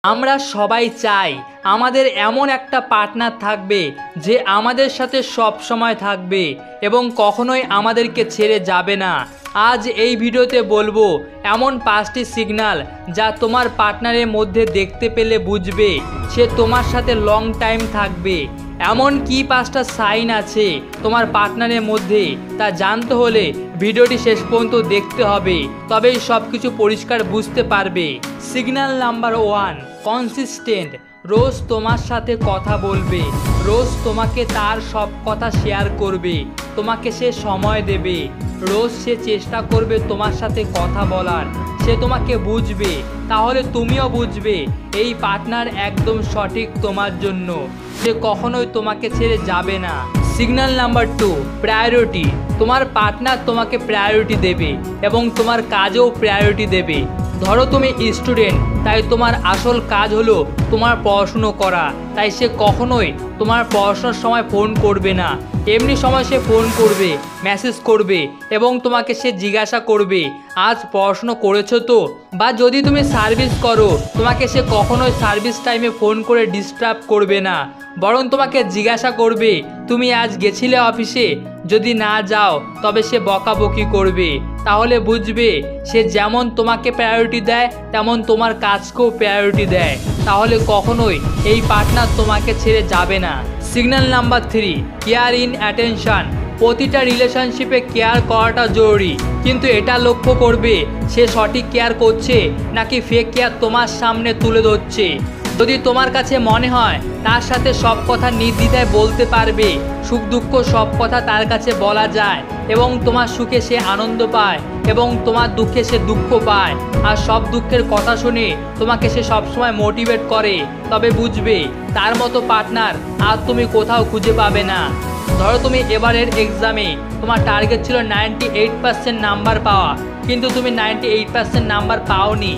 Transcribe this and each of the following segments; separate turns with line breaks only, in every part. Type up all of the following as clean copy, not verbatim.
আমরা সবাই চাই আমাদের এমন একটা পার্টনার থাকবে যে আমাদের সাথে সব সময় থাকবে এবং কখনোই আমাদেরকে ছেড়ে যাবে না। আজ এই ভিডিওতে বলবো এমন 5টি সিগন্যাল যা তোমার পার্টনারের মধ্যে দেখতে পেলে বুঝবে সে তোমার সাথে লং টাইম থাকবে। এমন কি 5টা সাইন আছে তোমার পার্টনারের মধ্যে তা জানতে হলে ভিডিওটি শেষ পর্যন্ত দেখতে হবে, তবেই সব কিছু পরিষ্কার বুঝতে পারবে। Signal number 1, consistent. রোজ তোমার সাথে কথা বলবে, রোজ তোমাকে তার সব কথা শেয়ার করবে, তোমাকে সে সময় দেবে, রোজ সে চেষ্টা করবে তোমার সাথে কথা বলার, সে তোমাকে বুঝবে, তাহলে তুমিও বুঝবে এই পার্টনার একদম সঠিক তোমার জন্য, সে কখনোই তোমাকে ছেড়ে যাবে না। Signal number 2, priority. তোমার পার্টনার তোমাকে প্রায়োরিটি দেবে এবং তোমার কাজেও প্রায়োরিটি দেবে। ধরো তুমি স্টুডেন্ট, তাই তোমার আসল কাজ হলো তোমার পড়াশুনো করা, তাই সে কখনোই তোমার পড়াশোনার সময় ফোন করবে না, এমনি সময় সে ফোন করবে, মেসেজ করবে এবং তোমাকে সে জিজ্ঞাসা করবে আজ পড়াশুনো করেছো তো। বা যদি তুমি সার্ভিস করো, তোমাকে সে কখনোই সার্ভিস টাইমে ফোন করে ডিস্টার্ব করবে না, বরং তোমাকে জিজ্ঞাসা করবে তুমি আজ গেছিলে অফিসে, যদি না যাও তবে সে বকাবকি করবে। তাহলে বুঝবে সে যেমন তোমাকে প্রায়োরিটি দেয় তেমন তোমার কাজকেও প্রায়োরিটি দেয়, তাহলে কখনোই এই পার্টনার তোমাকে ছেড়ে যাবে না। Signal number 3, care in attention. প্রতিটা রিলেশনশিপে কেয়ার করাটা জরুরি, কিন্তু এটা লক্ষ্য করবে সে সঠিক কেয়ার করছে নাকি ফেক কেয়ার তোমার সামনে তুলে ধরছে। যদি তোমার কাছে মনে হয় তার সাথে সব কথা নির্দ্বিধায় বলতে পারবে, সুখ দুঃখ সব কথা তার কাছে বলা যায় এবং তোমার সুখে সে আনন্দ পায় এবং তোমার দুঃখে সে দুঃখ পায়, আর সব দুঃখের কথা শুনে তোমাকে সে সবসময় মোটিভেট করে, তবে বুঝবে তার মতো পার্টনার আর তুমি কোথাও খুঁজে পাবে না। ধরো তুমি এবারের এক্সামে তোমার টার্গেট ছিল 98% নাম্বার পাওয়া, কিন্তু তুমি 98% নাম্বার পাওনি,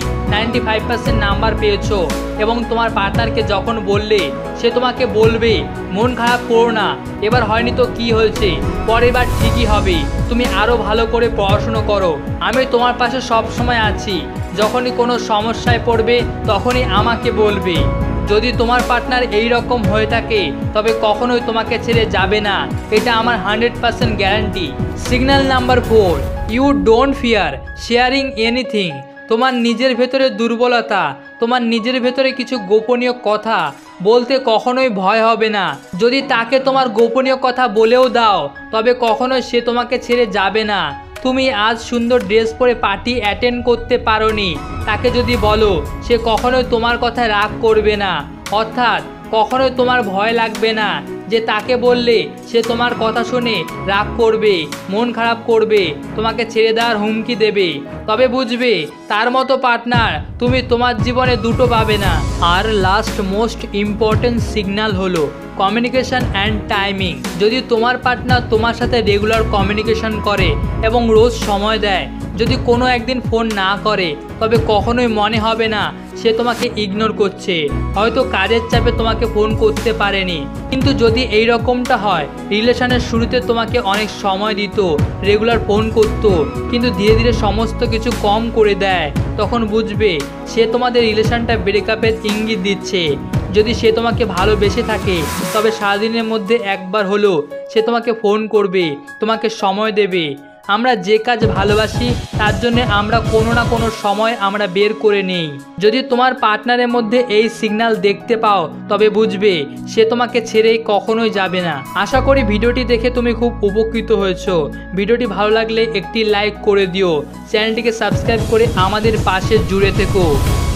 95% নাম্বার পেয়েছো এবং তোমার পার্টনারকে যখন বললে, সে তোমাকে বলবে মন খারাপ করো না, এবার হয়নি তো কি হয়েছে, পরের বার ঠিকই হবে, তুমি আরও ভালো করে পড়াশুনো করো, আমি তোমার পাশে সব সময় আছি, যখনই কোনো সমস্যায় পড়বে তখনই আমাকে বলবে। যদি তোমার পার্টনার এই রকম হয়ে থাকে তবে কখনোই তোমাকে ছেড়ে যাবে না, এটা আমার 100% guarantee. Signal number 4, you don't fear sharing anything. তোমার নিজের ভেতরে দুর্বলতা, তোমার নিজের ভেতরে কিছু গোপনীয় কথা বলতে কখনোই ভয় হবে না। যদি তাকে তোমার গোপনীয় কথা বলেও দাও তবে কখনোই সে তোমাকে ছেড়ে যাবে না। তুমি আজ সুন্দর ড্রেস পরে পার্টি অ্যাটেন্ড করতে পারোনি, তাকে যদি বলো সে কখনোই তোমার কথা রাগ করবে না, অর্থাৎ কখনোই তোমার ভয় লাগবে না যে তাকে বললে সে তোমার কথা শুনে রাগ করবে, মন খারাপ করবে, তোমাকে ছেড়ে দেওয়ার হুমকি দেবে, তবে বুঝবে তার মতো পার্টনার তুমি তোমার জীবনে দুটো পাবে না। আর লাস্ট মোস্ট ইম্পর্টেন্ট সিগন্যাল হলো কমিউনিকেশন অ্যান্ড টাইমিং। যদি তোমার পার্টনার তোমার সাথে রেগুলার কমিউনিকেশন করে এবং রোজ সময় দেয়, যদি কোনো একদিন ফোন না করে তবে কখনোই মনে হবে না সে তোমাকে ইগনোর করছে, হয়তো কাজের চাপে তোমাকে ফোন করতে পারেনি। কিন্তু যদি এই রকমটা হয়, রিলেশনের শুরুতে তোমাকে অনেক সময় দিত, রেগুলার ফোন করত, কিন্তু ধীরে ধীরে সমস্ত কিছু কম করে দেয়, তখন বুঝবে সে তোমাদের রিলেশনটা ব্রেকআপের ইঙ্গিত দিচ্ছে। যদি সে তোমাকে ভালোবেসে থাকে তবে সারাদিনের মধ্যে একবার হলেও সে তোমাকে ফোন করবে, তোমাকে সময় দেবে। আমরা যে কাজ ভালোবাসি তার জন্য আমরা কোনো না কোনো সময় আমরা বের করে নেই। যদি তোমার পার্টনারের মধ্যে এই সিগন্যাল দেখতে পাও তবে বুঝবে সে তোমাকে ছেড়ে কখনোই যাবে না। আশা করি ভিডিওটি দেখে তুমি খুব উপকৃত হয়েছো। ভিডিওটি ভালো লাগলে একটি লাইক করে দিও, চ্যানেলটিকে সাবস্ক্রাইব করে আমাদের পাশে জুড়ে থেকো।